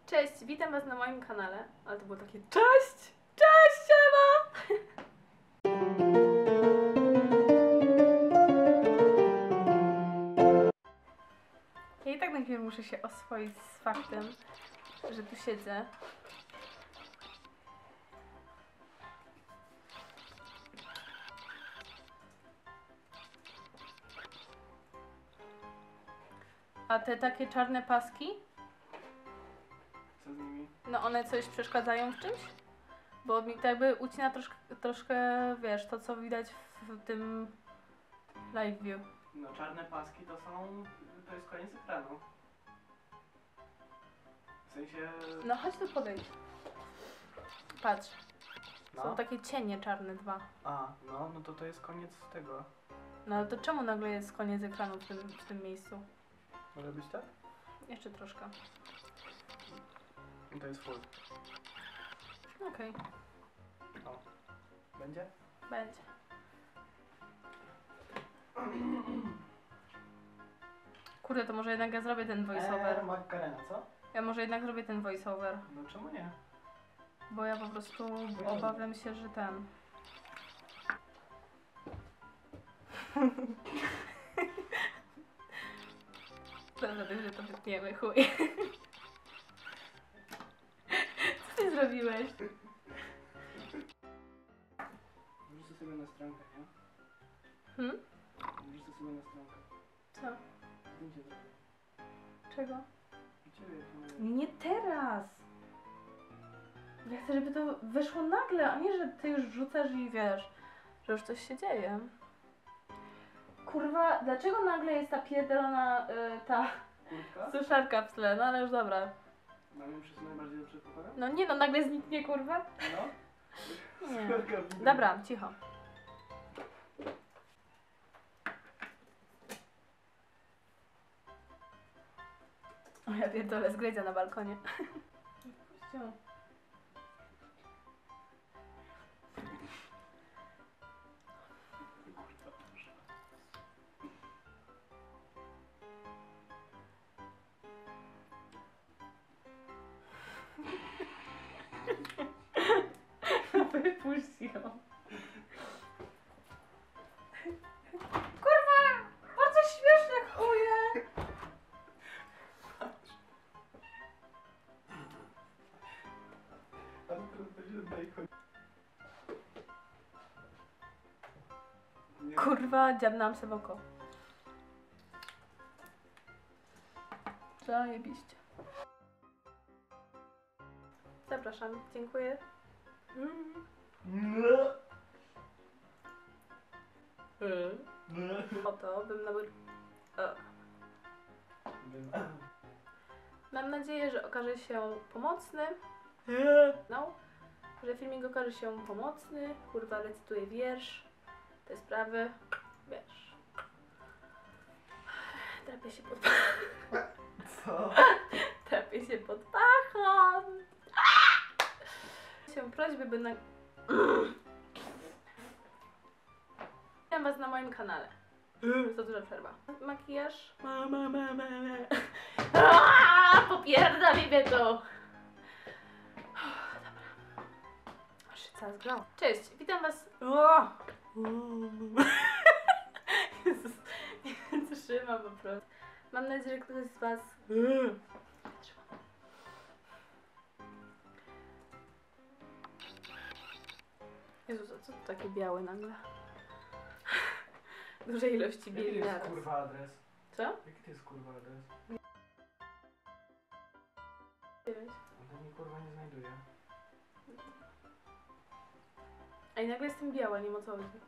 Cześć, witam was na moim kanale. Ale to było takie cześć! Cześć, siema! Ja i tak najpierw muszę się oswoić z faktem, że tu siedzę. A te takie czarne paski? Co z nimi? No one coś przeszkadzają w czymś? Bo mi to jakby ucina troszkę, wiesz, to co widać w tym live view. No czarne paski to jest koniec ekranu. W sensie... No chodź tu podejdź. Patrz, No. są takie cienie czarne dwa. A, no to jest koniec tego. No ale to czemu nagle jest koniec ekranu w tym miejscu? Może być tak? Jeszcze troszkę. I to jest full. Okej, O. Będzie? będzie. Kurde, to może jednak ja zrobię ten voiceover. Macarena, co? Ja może jednak zrobię ten voiceover. No czemu nie? Bo ja po prostu obawiam się, że ten... Dobra, że to wytniemy, chuj. Co ty zrobiłeś? Wrzucę sobie na stronkę, nie? Wrzucę sobie na stronkę. Co? Zdjęcie zrobię. Czego? U ciebie, jak nie... Nie teraz! Ja chcę, żeby to wyszło nagle, a nie, że ty już rzucasz i wiesz, że już coś się dzieje. Kurwa, dlaczego nagle jest ta pierdolona, ta Kurtka? suszarka w tle? No ale już dobra. Mam ją przesunąć bardziej do przedpokoju? No nie no, nagle zniknie, kurwa. No. Nie. Suszarka w- Dobra, cicho. O ja pierdolę, zgryzia na balkonie. Puścił. Wypuść ją. Kurwa! Bardzo śmieszne chuje! A to teraz będzie bacon. Nie. Kurwa, dziabnęłam se w oko. Zajebiście. Zapraszam, dziękuję. No. Oto bym nawet... Mam nadzieję, że okaże się pomocny. No, że filmik okaże się pomocny. Kurwa, recytuję wiersz. Te sprawy. Wiesz. Trapię się pod pachą. Co? Trapię się pod pachą. Się prośby, by na... Witam was na moim kanale. To duża przerwa. Makijaż. Popierda mi mnie to. Dobra. Aż się cała zgrała. Cześć, witam was. Jezus, nie wytrzymam po prostu. Mam nadzieję, że ktoś z was... Jezus, a co to takie białe nagle? Duże ilości Jaki bieli jest naraz. kurwa adres? Co? Jaki to jest kurwa adres? Nie wiem. On mnie kurwa nie znajduje. A i nagle jestem biała, nie ma co chodzi.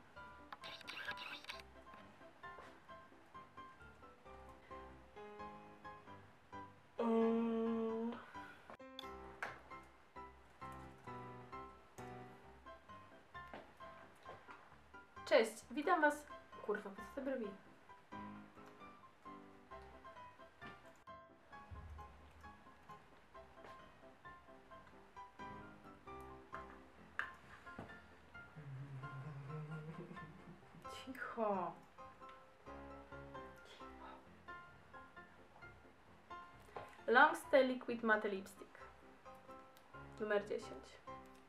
Cześć, witam was. Kurwa, po co te brwi? Cicho. Long Stay Liquid Matte Lipstick. Numer 10.